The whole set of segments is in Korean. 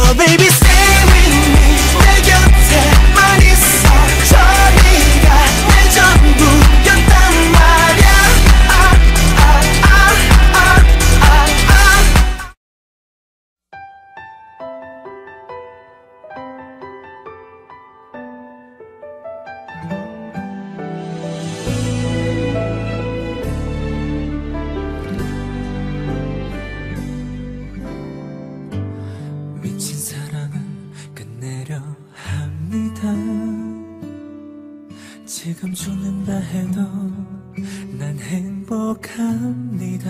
baby stay with me 내 곁에만 있어 저 네가 내 전부였단 말야 미친 사랑은 끝내려 합니다. 지금 죽는다 해도 난 행복합니다.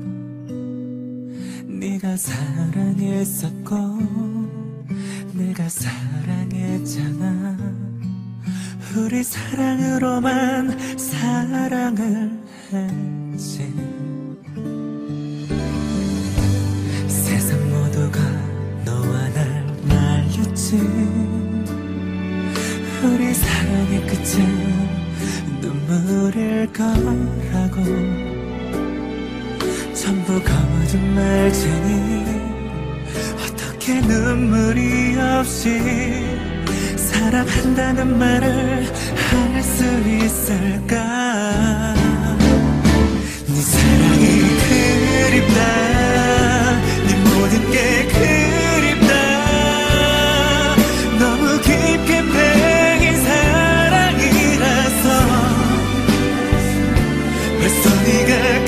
네가 사랑했었고 내가 사랑했잖아. 우리 사랑으로만 사랑을 했지. 세상 모두가 너와 날 말렸지. 우리 사랑의 끝은 눈물일 거라고. 전부 거짓말쟁이. 어떻게 눈물이 없이 사랑한다는 말을 할 수 있을까. 네 사랑이 그립다. 네 모든 게 그립다. 너무 깊게 팽인 사랑이라서 벌써 네가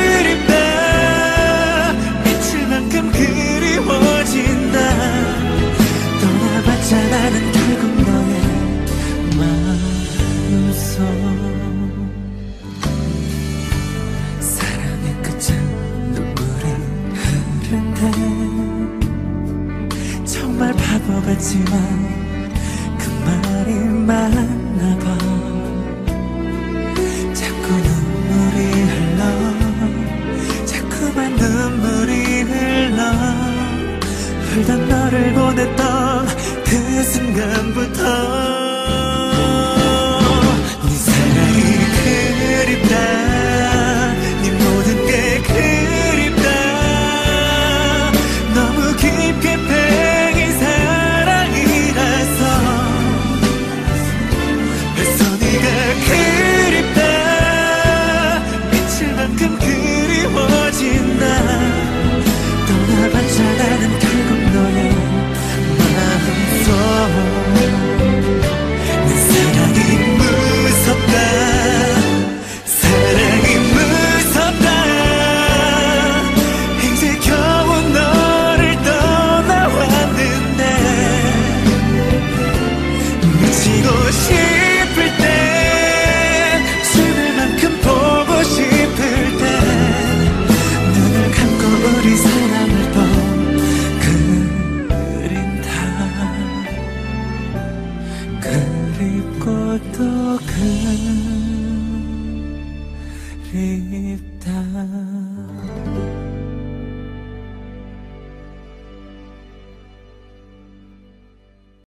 그립다. 미칠 만큼 그리워진다. 떠나봤자 나는 결국 너의 마음속. 사랑의 끝은 눈물이 흐른다. 정말 바보 같지만 그 말이 맞나 봐. 자꾸 눈물이 흘러. 자꾸만 눈물이 흘러. 흘던 너를 보냈던 그 순간부터 네 사랑이 그립다. 네 모든 게 그립다. 너무 깊게 팽인 사랑이라서 벌써 네가 그립다. 미칠 만큼 그리워진다. 떠나봤자 나는 결국 너의 마음속. 내 사랑이 무섭다. 사랑이 무섭다. 이제 겨우 너를 떠나왔는데 미치고 싶을 때 죽을 만큼 보고 싶을 때 눈을 감고 우리 사랑을 또 그린다. 그립고 또 그립다.